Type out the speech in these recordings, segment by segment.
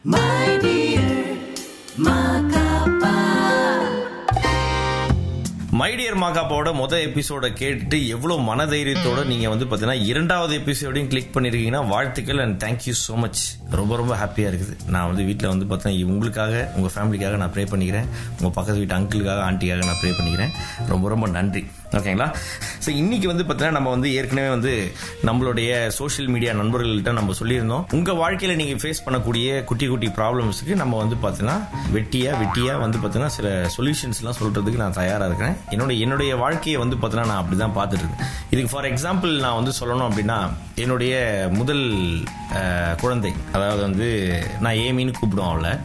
My dear Makapa. My dear மாகாப்பாவோட மொதல் எபிசோட கேட்டுட்டு எவ்வளோ மனதைரியத்தோட நீங்க வந்து பார்த்தீங்கன்னா இரண்டாவது எபிசோடையும் கிளிக் பண்ணிருக்கீங்கன்னா வாழ்த்துக்கள் அண்ட் தேங்க்யூ ஸோ மச். ரொம்ப ரொம்ப ஹாப்பியாக இருக்குது. நான் வந்து வீட்டில் வந்து பார்த்தீங்கன்னா உங்களுக்காக உங்கள் ஃபேமிலிக்காக நான் ப்ரே பண்ணிக்கிறேன். உங்கள் பக்கத்து வீட்டு அங்கிளுக்காக ஆண்டிக்காக நான் ப்ரே பண்ணிக்கிறேன். ரொம்ப ரொம்ப நன்றி. ஓகேங்களா? ஸோ இன்னைக்கு வந்து பார்த்தீங்கன்னா நம்ம வந்து ஏற்கனவே வந்து நம்மளுடைய சோஷியல் மீடியா நண்பர்கள்ட்ட நம்ம சொல்லியிருந்தோம், உங்கள் வாழ்க்கையில் நீங்கள் ஃபேஸ் பண்ணக்கூடிய குட்டி குட்டி ப்ராப்ளம்ஸுக்கு நம்ம வந்து பார்த்தீங்கன்னா வெட்டியாக வந்து பார்த்தீங்கன்னா சில சொல்யூஷன்ஸ்லாம் சொல்கிறதுக்கு நான் தயாராக இருக்கிறேன். என்னுடைய வாழ்க்கையை வந்து பார்த்தீங்கன்னா நான் அப்படி தான் பார்த்துட்டு இருக்கேன். இதுக்கு ஃபார் எக்ஸாம்பிள் நான் வந்து சொல்லணும் அப்படின்னா, என்னுடைய முதல் குழந்தை, அதாவது வந்து நான் ஏமின்னு கூப்பிடுவோம் அவளை,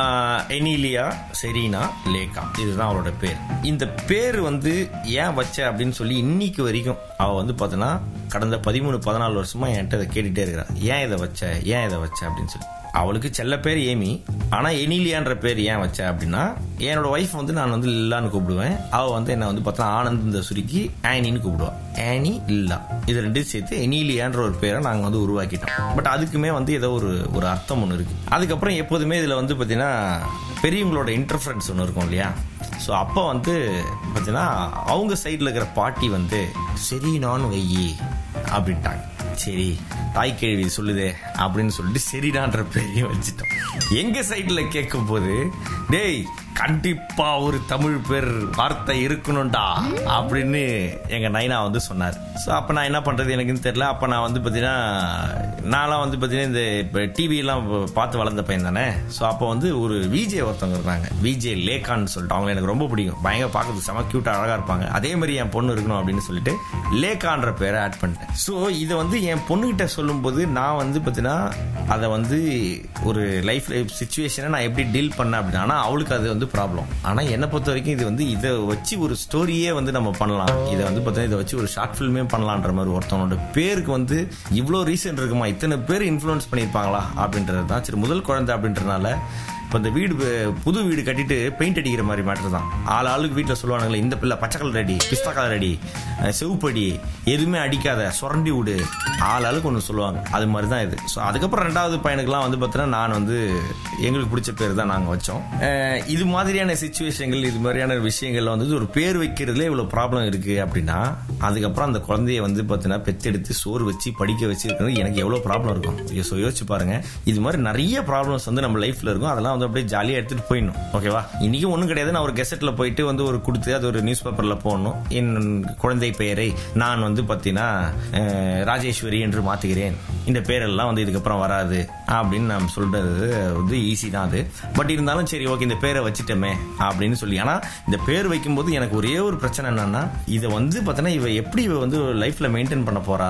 எனிலியா செரீனா லேகா, இதுதான் அவளோட பேர். இந்த பேர் வந்து ஏன் வச்ச அப்படின்னு சொல்லி இன்னைக்கு வரைக்கும் அவள் வந்து பார்த்தோன்னா கடந்த 13-14 வருஷமா என்கிட்ட அதை கேட்டுகிட்டே இருக்கிறா. ஏன் இதை வச்ச அப்படின்னு சொல்லி. அவளுக்கு செல்ல பேர் ஏமி, ஆனா எனிலியான்ற பேர் ஏன் வச்ச அப்படின்னா, என்னோட ஒய்ஃப் வந்து நான் வந்து லில்லான்னு கூப்பிடுவேன். அவள் வந்து என்ன வந்து பார்த்தா ஆனந்த சுருக்கி ஆனின்னு கூப்பிடுவான். ஆனி இல்லா, இது ரெண்டும் சேர்த்து எனிலியான்ற ஒரு பேரை நாங்கள் வந்து உருவாக்கிட்டோம். பட் அதுக்குமே வந்து ஏதோ ஒரு அர்த்தம் ஒன்று இருக்கு. அதுக்கப்புறம் எப்போதுமே இதில் வந்து பார்த்தீங்கன்னா பெரியவங்களோட இன்டர்ஃபரன்ஸ் ஒன்று இருக்கும் இல்லையா? ஸோ அப்போ வந்து பார்த்தீங்கன்னா அவங்க சைடில் இருக்கிற பாட்டி வந்து சரி நான் வையி அப்படின்ட்டாங்க. சரி தாய் கேள்வி சொல்லுதே அப்படின்னு சொல்லிட்டு சரிடான்ற பேரையும் வச்சுட்டோம். எங்க சைட்ல கேட்கும் போது, டேய் கண்டிப்பா ஒரு தமிழ் பேர் வார்த்தை இருக்கணும்டா அப்படின்னு எங்க நைனா வந்து சொன்னார். ஸோ அப்போ நான் என்ன பண்றது எனக்குன்னு தெரியல. அப்போ நான் வந்து பார்த்தீங்கன்னா நான்லாம் வந்து பார்த்தீங்கன்னா இந்த இப்போ டிவியெல்லாம் பார்த்து வளர்ந்த பையன் தானே. ஸோ அப்போ வந்து ஒரு விஜே ஒருத்தவங்க இருந்தாங்க, விஜே லேகான்னு சொல்லிட்டு. அவங்க எனக்கு ரொம்ப பிடிக்கும், பயங்கர பார்க்கறது செம கியூட்டா அழகா இருப்பாங்க. அதே மாதிரி என் பொண்ணு இருக்கணும் அப்படின்னு சொல்லிட்டு லேகான்ற பேரை ஆட் பண்ணிட்டேன். ஸோ இதை வந்து என் பொண்ணுகிட்ட சொல்லும்போது நான் வந்து பார்த்தீங்கன்னா அதை வந்து ஒரு லைஃப் சிச்சுவேஷனை நான் எப்படி டீல் பண்ணேன் அப்படின்னா, ஆனால் அவளுக்கு அது வந்து ப்ராப்ளம். ஆனால் என்னை பொறுத்த வரைக்கும் இது வந்து இதை வச்சு ஒரு ஸ்டோரியே வந்து நம்ம பண்ணலாம். இதை வந்து பார்த்தீங்கன்னா இதை வச்சு ஒரு ஷார்ட் ஃபில்மே பண்ணலான்ற மாதிரி. ஒருத்தவனோட பேருக்கு வந்து இவ்வளோ ரீசன் இருக்குமா, இத்தனை பேர் இன்ஃப்ளூயன்ஸ் பண்ணியிருப்பாங்களா அப்படின்றது தான். சரி, முதல் குழந்தை அப்படின்றதுனால இப்போ இந்த வீடு புது வீடு கட்டிட்டு பெயிண்ட் அடிக்கிற மாதிரி மேட்டர் தான். ஆளுக்கு வீட்டில் சொல்லுவானுங்களே, இந்த பிள்ளை பச்சை கலர் அடி, பிஸ்தா கலர் அடி, செவுப்படி, எதுவுமே அடிக்காத, சுரண்டி விடு, ஆளுக்கு ஒன்று சொல்லுவாங்க. அது மாதிரி தான் இது. ஸோ அதுக்கப்புறம் ரெண்டாவது பையனுக்குலாம் வந்து பார்த்தீங்கன்னா நான் வந்து எங்களுக்கு பிடிச்ச பேர் தான் நாங்கள் வச்சோம். இது மாதிரியான சிச்சுவேஷன்கள், இது மாதிரியான விஷயங்கள்ல வந்து ஒரு பேர் வைக்கிறதுல இவ்வளோ ப்ராப்ளம் இருக்குது அப்படின்னா, அதுக்கப்புறம் அந்த குழந்தைய வந்து பார்த்தீங்கன்னா பெற்றெடுத்து சோறு வச்சு படிக்க வச்சு இருக்கிறது எனக்கு எவ்வளோ ப்ராப்ளம் இருக்கும். ஸோ யோசிச்சு பாருங்க. இது மாதிரி நிறைய ப்ராப்ளம்ஸ் வந்து நம்ம லைஃப்ல இருக்கும். அதெல்லாம் வந்து அப்படியே ஜாலியா எடுத்துட்டு போயிடணும். ஓகேவா? இன்னைக்கு ஒன்றும் கிடையாது. நான் ஒரு கெசட்ல போயிட்டு வந்து ஒரு கொடுத்து அது ஒரு நியூஸ் பேப்பர்ல போடணும். என் குழந்தை பெயரை நான் வந்து பார்த்தீங்கன்னா ராஜேஸ்வரி என்று மாத்துகிறேன், இந்த பேரெல்லாம் வந்து இதுக்கப்புறம் வராது அப்படின்னு நான் சொல்றது வந்து ஈஸி தான் அது. பட் இருந்தாலும் சரி ஓகே இந்த பேரை வச்சுட்டோமே அப்படின்னு சொல்லி. ஆனா இந்த பேர் வைக்கும்போது எனக்கு ஒரே ஒரு பிரச்சனை என்னன்னா, இதை வந்து பார்த்தீங்கன்னா இவ எப்படி இவ வந்து லைஃப்ல மெயின்டைன் பண்ண போறா,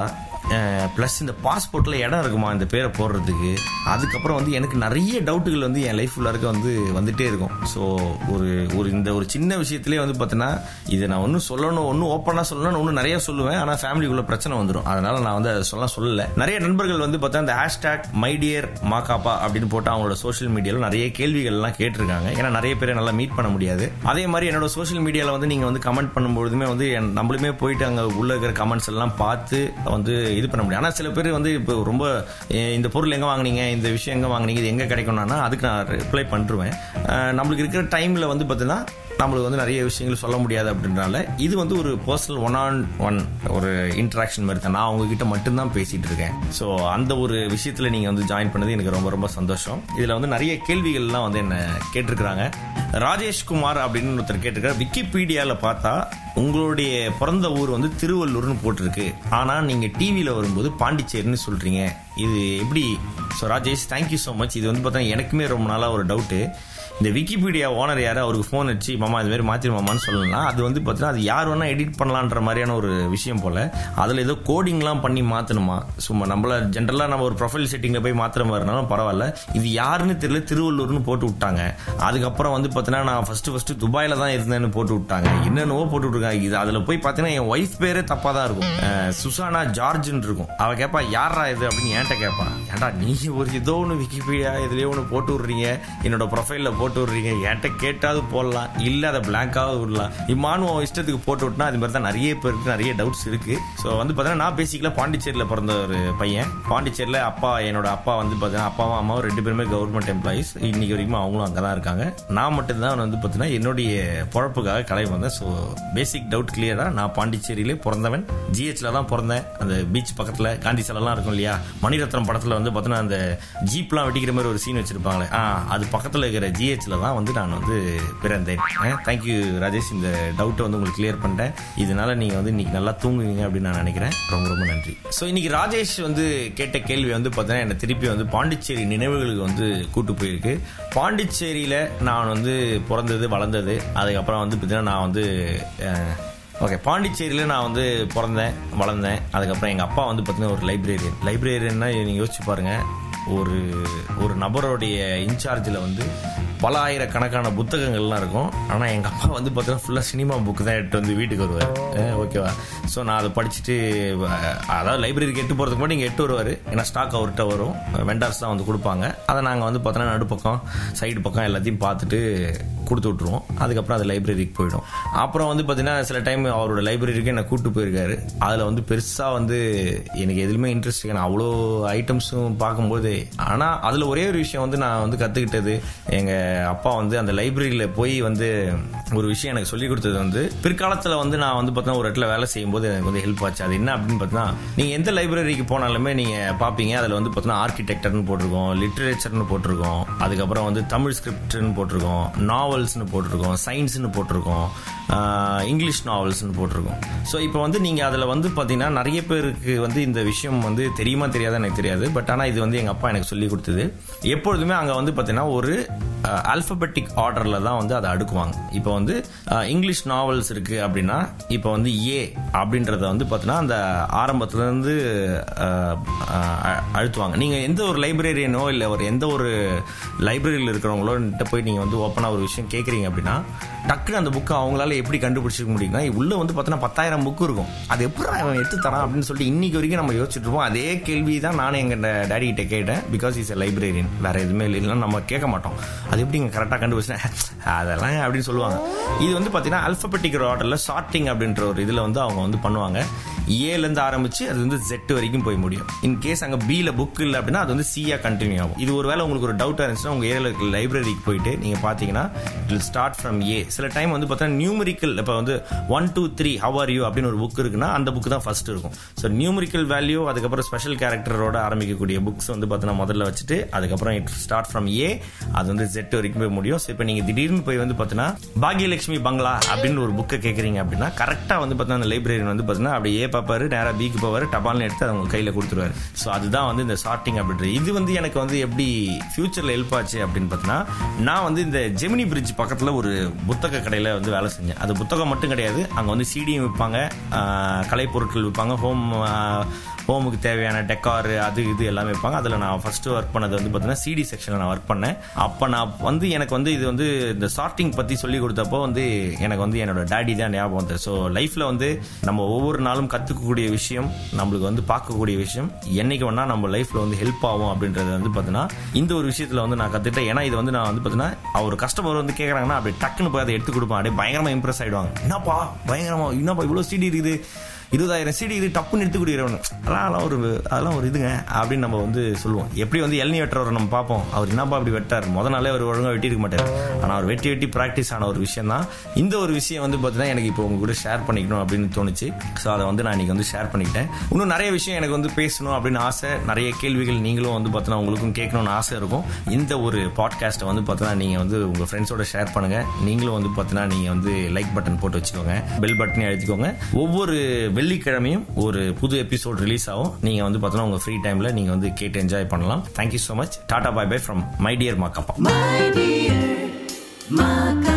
பிளஸ் இந்த பாஸ்போர்ட்ல இடம் இருக்குமா இந்த பேரை போடுறதுக்கு. அதுக்கப்புறம் வந்து எனக்கு நிறைய டவுட்டுகள் வந்து என் லைஃப் ஃபுல்லாக வந்து வந்துட்டே இருக்கும். ஸோ இந்த ஒரு சின்ன விஷயத்திலே வந்து பார்த்தீங்கன்னா இதை நான் ஒன்றும் சொல்லணும், ஒன்றும் ஓப்பனாக சொல்லணும், ஒன்றும் நிறைய சொல்லுவேன். ஆனால் ஃபேமிலிக்குள்ள பிரச்சனை வந்துடும். அதனால நான் வந்து அதை சொல்லலை. நிறைய நண்பர்கள் வந்து பார்த்தா இந்த ஹேஷ்டாக் மைடியர் மாகாப்பா அப்படின்னு போட்டு அவங்களோட சோஷியல் மீடியாவில் நிறைய கேள்விகள் எல்லாம் கேட்டிருக்காங்க. ஏன்னா நிறைய பேரை நல்லா மீட் பண்ண முடியாது. அதே மாதிரி என்னோட சோஷியல் மீடியாவில் வந்து நீங்கள் வந்து கமெண்ட் பண்ணும்போதுமே வந்து நம்மளுமே போயிட்டு அங்கே உள்ள இருக்கிற கமெண்ட்ஸ் எல்லாம் பார்த்து வந்து இது பண்ண முடியும். ஆனால் சில பேர் வந்து இப்போ ரொம்ப இந்த பொருள் எங்கே வாங்கினீங்க, இந்த விஷயம் எங்கே வாங்கினீங்க, இது எங்கே கிடைக்கும்னா அதுக்கு நான் ரிப்ளை பண்ணிருவேன். நம்மளுக்கு இருக்கிற டைமில் வந்து பார்த்தீங்கன்னா நம்மளுக்கு வந்து நிறைய விஷயங்கள் சொல்ல முடியாது அப்படின்றனால இது வந்து ஒரு பர்சனல் 1-on-1 ஒரு இன்டராக்ஷன் மாதிரி தான். நான் உங்ககிட்ட மட்டும்தான் பேசிட்டு இருக்கேன். ஸோ அந்த ஒரு விஷயத்தில் நீங்கள் வந்து ஜாயின் பண்ணது எனக்கு ரொம்ப ரொம்ப சந்தோஷம். இதில் வந்து நிறைய கேள்விகள்லாம் வந்து என்ன கேட்டிருக்கிறாங்க. ராஜேஷ்குமார் அப்படின்னு ஒருத்தர் கேட்டிருக்காரு, விக்கிபீடியாவில் பார்த்தா உங்களுடைய பிறந்த ஊர் வந்து திருவள்ளூர்னு போட்டிருக்கு, ஆனா நீங்க டிவியில வரும்போது பாண்டிச்சேரின்னு சொல்றீங்க, இது எப்படி? So Rajesh thank you so much. இது வந்து பார்த்தா எனக்குமே ரொம்ப நாளாக ஒரு டவுட்டு. இந்த விக்கிபீடியா ஓனர் யாரு, அவருக்கு ஃபோன் அடிச்சு மாமா இது மாதிரி மாத்திருமாமான்னு சொல்லலாம். அது வந்து பார்த்தீங்கன்னா அது யார் வேணா எடிட் பண்ணலான்ற மாதிரியான ஒரு விஷயம் போல. அதில் ஏதோ கோடிங்லாம் பண்ணி மாற்றணுமா. சும்மா நம்மள ஜென்ரலாக நம்ம ஒரு ப்ரொஃபைல் செட்டிங்கில் போய் மாத்திர மாதிரினாலும் பரவாயில்ல. இது யாருன்னு தெரியல, திருவள்ளூர்னு போட்டு விட்டாங்க. அதுக்கப்புறம் வந்து பார்த்தீங்கன்னா நான் ஃபர்ஸ்ட் துபாயில தான் இருந்தேன்னு போட்டு விட்டாங்க. என்னென்னவோ போட்டு விட்டுருக்காங்க. இது அதில் போய் பார்த்தீங்கன்னா என் ஒய்ஃப் பேரே தப்பாக தான் இருக்கும். சுசானா ஜார்ஜ்னு இருக்கும். அவ கேட்பா யாரா இது அப்படின்னு என்கிட்ட கேட்பான், ஏன்டா நீ ஒரு ஏதோ ஒன்று விக்கிபீடியா இதுலேயே ஒன்று போட்டு விட்றீங்க, என்னோட ப்ரொஃபைலில் போட்டு விட்றீங்க, என்கிட்ட கேட்டாவது போடலாம், இல்லை அதை பிளாங்காவது விடலாம், இம்மானும் இஷ்டத்துக்கு போட்டு விட்டுனா அது மாதிரி தான் நிறைய பேருக்கு நிறைய டவுட்ஸ் இருக்குது. ஸோ வந்து பார்த்தீங்கன்னா நான் பேசிக்கலாக பாண்டிச்சேரியில் பிறந்த ஒரு பையன். பாண்டிச்சேரியில் என்னோட அப்பா வந்து பார்த்தீங்கன்னா அப்பாவும் அம்மாவும் 2 பேருமே கவர்மெண்ட் எம்ப்ளாயிஸ். இன்னைக்கு வரைக்கும் அவங்களும் அங்கே தான் இருக்காங்க. நான் மட்டும்தான் வந்து பார்த்தீங்கன்னா என்னுடைய பொழப்புக்காக கிளம்பி வந்தேன். ஸோ பேசிக் டவுட் கிளியரா, நான் பாண்டிச்சேரியிலே பிறந்தவன். ஜிஹெச்ல தான் பிறந்தேன். அந்த பீச் பக்கத்தில் காந்தி சிலைலாம் இருக்கும் இல்லையா, மணிரத்னம் படத்தில் வந்து பார்த்தீங்கன்னா அந்த ஜீப்லாம் வெட்டிக்கிற மாதிரி ஒரு சீன் வச்சிருப்பாங்களே, அது பக்கத்தில் இருக்கிற ஜிஹெச்ல தான் வந்து நான் வந்து பிறந்தேன். தேங்க்யூ ராஜேஷ், இந்த டவுட்டை வந்து உங்களுக்கு கிளியர் பண்ணிட்டேன். இதனால நீங்க வந்து இன்னைக்கு நல்லா தூங்குவீங்க அப்படின்னு நான் நினைக்கிறேன். ரொம்ப ரொம்ப நன்றி. ஸோ இன்னைக்கு ராஜேஷ் வந்து கேட்ட கேள்வி வந்து பார்த்தீங்கன்னா என்னை திருப்பி வந்து பாண்டிச்சேரி நினைவுகளுக்கு வந்து கூட்டு போயிருக்கு. பாண்டிச்சேரியில நான் வந்து பிறந்தது வளர்ந்தது, அதுக்கப்புறம் வந்து பார்த்தீங்கன்னா நான் வந்து பாண்டிச்சேரியில் நான் வந்து பிறந்தேன் வளர்ந்தேன். அதுக்கப்புறம் எங்கள் அப்பா வந்து பார்த்தீங்கன்னா ஒரு லைப்ரரியன்னா நீங்கள் யோசிச்சு பாருங்கள், ஒரு நபருடைய இன்சார்ஜில் வந்து பல ஆயிரக்கணக்கான புத்தகங்கள்லாம் இருக்கும். ஆனால் எங்கள் அப்பா வந்து பார்த்தீங்கன்னா ஃபுல்லாக சினிமா புக்கு தான் எடுத்து வந்து வீட்டுக்கு வருவார். ஓகேவா? ஸோ நான் அதை படிச்சுட்டு, அதாவது லைப்ரரிக்கு எட்டு போகிறதுக்கு முன்னாடி இங்கே எட்டு வருவார். ஏன்னா ஸ்டாக் அவர்கிட்ட வரும், வெண்டார்ஸ் தான் வந்து கொடுப்பாங்க. அதை நாங்கள் வந்து பார்த்தோன்னா நடுப்பக்கம் சைடு பக்கம் எல்லாத்தையும் பார்த்துட்டு கொடுத்து விட்ருவோம். அதுக்கப்புறம் அது லைப்ரரிக்கு போயிடும். அப்புறம் வந்து பார்த்தீங்கன்னா சில டைம் அவரோட லைப்ரரிக்கு என்னை கூப்பிட்டு போயிருக்காரு. அதில் வந்து பெருசாக வந்து எனக்கு எதுலையுமே இன்ட்ரெஸ்ட் இல்லை, அவ்வளோ ஐட்டம்ஸும் பார்க்கும்போது. ஆனால் அதில் ஒரே ஒரு விஷயம் வந்து நான் வந்து கற்றுக்கிட்டது, எங்கள் அப்பா வந்து அந்த லைப்ரரியில் போய் வந்து ஒரு விஷயம் எனக்கு சொல்லிக் கொடுத்தது வந்து பிற்காலத்தில் வந்து நான் வந்து பார்த்தீங்கன்னா ஒரு இடத்துல வேலை செய்யும்போது எனக்கு வந்து ஹெல்ப் ஆச்சு. அது என்ன அப்படின்னு பார்த்தீங்கன்னா, நீங்கள் எந்த லைப்ரரிக்கு போனாலுமே நீங்கள் பார்ப்பீங்க, அதில் வந்து பார்த்தீங்கன்னா ஆர்கிடெக்டர்னு போட்டிருக்கோம், லிட்ரேச்சர்னு போட்டிருக்கோம், அதுக்கப்புறம் வந்து தமிழ் ஸ்கிரிப்ட்னு போட்டிருக்கோம், நாவல்ஸ்னு போட்டிருக்கோம், சயின்ஸ்னு போட்டிருக்கோம், இங்கிலீஷ் நாவல்ஸ்னு போட்டிருக்கோம். ஸோ இப்போ வந்து நீங்கள் அதில் வந்து பார்த்தீங்கன்னா நிறைய பேருக்கு வந்து இந்த விஷயம் வந்து தெரியுமா தெரியாத எனக்கு தெரியாது. பட் ஆனால் இது வந்து எங்கள் அப்பா எனக்கு சொல்லி கொடுத்தது. எப்பொழுதுமே அங்கே வந்து பார்த்தீங்கன்னா ஒரு ஆல்பபெட்டிக் ஆர்டரில் தான் வந்து அதை அடுக்குவாங்க. இப்போ வந்து இங்கிலீஷ் நாவல்ஸ் இருக்குது அப்படின்னா, இப்போ வந்து ஏ அப்படின்றத வந்து பார்த்தீங்கன்னா அந்த ஆரம்பத்துலேருந்து அழுத்துவாங்க. நீங்கள் எந்த ஒரு லைப்ரரியனோ இல்லை எந்த ஒரு லைப்ரரியில் இருக்கிறவங்களோ போய் நீங்கள் வந்து ஓப்பனாக ஒரு விஷயம் கேட்குறீங்க அப்படின்னா, டக்குன்னு அந்த புக்கை அவங்களால எப்படி கண்டுபிடிச்சிக்க முடியும்னா, உள்ள வந்து பார்த்தீங்கன்னா 10,000 புக்கு இருக்கும். அது எப்படி அவன் எடுத்து தரான் அப்படின்னு சொல்லிட்டு இன்னைக்கு வரைக்கும் நம்ம யோசிச்சுட்டு இருப்போம். அதே கேள்வி தான் நானும் எங்கள் டேடி கிட்ட கேட்டேன். பிகாஸ் இஸ் எ லைப்ரரியன், வேற எதுவுமே இல்லைன்னா நம்ம கேட்க மாட்டோம். அது எப்படி இங்கே கரெக்டாக கண்டுபிடிச்சேன் அதெல்லாம் அப்படின்னு சொல்லுவாங்க. இது வந்து பார்த்தீங்கன்னா அல்பபெட்டிக் ஆர்டரில் சார்ட்டிங் அப்படின்ற ஒரு இதில் வந்து அவங்க வந்து பண்ணுவாங்க. ஏலேருந்து ஆரம்பிச்சு அது வந்து Z வரைக்கும் போய் முடியும். இன்கேஸ் அங்கே பியில் புக் இல்லை அப்படின்னா அது வந்து சியா கண்டினியூ ஆகும். இது ஒரு வேளை உங்களுக்கு ஒரு டவுட்டாக இருந்துச்சுன்னா உங்கள் ஏரியாவில் இருக்கிற லைப்ரரிக்கு போயிட்டு நீங்கள் பார்த்தீங்கன்னா it will start from A. சில டைம் வந்து பார்த்தீங்கன்னா நியூமரிக்கல், இப்போ வந்து 1 2 3 ஹவ் ஆர் யூ அப்படின்னு ஒரு புக் இருக்குன்னா அந்த புக் தான் ஃபர்ஸ்ட் இருக்கும். ஸோ நியூமரிக்கல் வேல்யூ, அதுக்கப்புறம் ஸ்பெஷல் கேரக்டரோட ஆரம்பிக்கக்கூடிய புக்ஸ் வந்து பார்த்தீங்கன்னா முதல்ல வச்சுட்டு அதுக்கப்புறம் இட் ஸ்டார்ட் ஃப்ரம் ஏ, அது வந்து Z வரைக்கும் போய் முடியும். ஸோ இப்போ நீங்கள் திடீர்னு போய் வந்து பார்த்தீங்கன்னா பாக்யலட்சுமி பங்களா அப்படின்னு ஒரு புக்கை கேட்குறீங்க அப்படின்னா கரெக்டாக வந்து பார்த்தீங்கன்னா அந்த லைப்ரரியன் வந்து பார்த்தீங்கன்னா அப்படியே ஏ பார்ப்பாரு, நேராக பிக்கு போவார், டபால்னு எடுத்து அவங்க கையில் கொடுத்துருவாரு. ஸோ அதுதான் வந்து இந்த சார்ட்டிங் அப்படின்றது. இது வந்து எனக்கு வந்து எப்படி ஃபியூச்சரில் ஹெல்ப் ஆச்சு அப்படின்னு பார்த்தீங்கன்னா, நான் வந்து இந்த ஜெமினி பிரிட்ஜ் பக்கத்தில் ஒரு புத்தக கடையில் வந்து வேலை செஞ்சேன். அது புத்தகம் மட்டும் கிடையாது, அங்கே வந்து சிடியும் விற்பாங்க, கலைப்பொருட்கள் விற்பாங்க, ஹோமுக்கு தேவையான டெக்கார் அது இது எல்லாமே வைப்பாங்க. அதில் நான் ஃபர்ஸ்ட் ஒர்க் பண்ணது வந்து பார்த்தீங்கன்னா சிடி செக்ஷனில் நான் ஒர்க் பண்ணேன். அப்போ நான் வந்து எனக்கு வந்து இது வந்து இந்த சார்ட்டிங் பற்றி சொல்லி கொடுத்தப்போ வந்து எனக்கு வந்து என்னோட டேடி தான் ஞாபகம் வந்தது. ஸோ லைஃப்பில் வந்து நம்ம ஒவ்வொரு நாளும் கற்றுக்கக்கூடிய விஷயம், நம்மளுக்கு வந்து பார்க்கக்கூடிய விஷயம் என்னைக்கு வேணா நம்ம லைஃப்பில் வந்து ஹெல்ப் ஆகும் அப்படின்றது வந்து பார்த்தீங்கன்னா இந்த ஒரு விஷயத்தில் வந்து நான் கற்றுக்கிட்டேன். ஏன்னா இது வந்து நான் வந்து பார்த்தீங்கன்னா ஒரு கஸ்டமர் வந்து கேட்குறாங்கன்னா அப்படியே டக்குன்னு போய் அதை எடுத்து கொடுப்பேன். அப்படியே பயங்கரமாக இம்ப்ரெஸ் ஆகிடுவாங்க. என்னப்பா இவ்வளோ சிடி இருக்குது, 20,000 சிடி இது டப்புன்னு எடுத்து கொடுக்குறவனு, அதெல்லாம் ஒரு இதுங்க அப்படின்னு நம்ம வந்து சொல்லுவோம். எப்படி வந்து இளநீ வெட்டுறவரை நம்ம பார்ப்போம், அவர் என்னப்பா அப்படி வெட்டார், நாளே அவர் ஒழுங்காக வெட்டியிருக்க மாட்டார். ஆனால் அவர் வெட்டி ப்ராக்டிஸ் ஆன ஒரு விஷயம் தான் இந்த ஒரு விஷயம் வந்து பார்த்தீங்கன்னா எனக்கு இப்போ உங்க கூட ஷேர் பண்ணிக்கணும் அப்படின்னு தோணுச்சு. ஸோ அதை வந்து நான் இன்னைக்கு வந்து ஷேர் பண்ணிக்கிட்டேன். இன்னும் நிறைய விஷயம் எனக்கு வந்து பேசணும் அப்படின்னு ஆசை, நிறைய கேள்விகள் நீங்களும் வந்து பார்த்தீங்கன்னா உங்களுக்கும் கேட்கணும்னு ஆசை இருக்கும். இந்த ஒரு பாட்காஸ்ட்டை வந்து பார்த்தீங்கன்னா நீங்கள் வந்து உங்கள் ஃப்ரெண்ட்ஸோட ஷேர் பண்ணுங்க. நீங்களும் வந்து பார்த்தீங்கன்னா நீங்கள் வந்து லைக் பட்டன் போட்டு வச்சுக்கோங்க, பெல் பட்டனையும் அழுத்திக்கோங்க. ஒவ்வொரு வெள்ளிக்கிழமையும் ஒரு புது எபிசோட் ரிலீஸ் ஆகும். நீங்க வந்து பார்த்தீங்கன்னா உங்க ஃப்ரீ டைம்ல நீங்க வந்து கேட்டு என்ஜாய் பண்ணலாம். Thank you so much. Tata bye bye from my dear Ma Ka Pa.